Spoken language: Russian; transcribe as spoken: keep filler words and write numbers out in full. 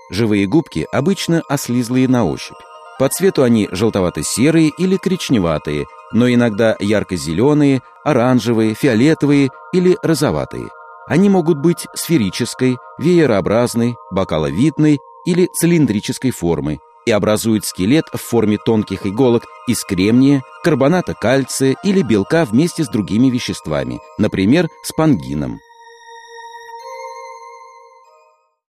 Живые губки обычно ослизлые на ощупь. По цвету они желтовато-серые или коричневатые, но иногда ярко-зеленые, оранжевые, фиолетовые или розоватые. Они могут быть сферической, веерообразной, бокаловидной или цилиндрической формы и образуют скелет в форме тонких иголок из кремния, карбоната кальция или белка вместе с другими веществами, например, спонгином.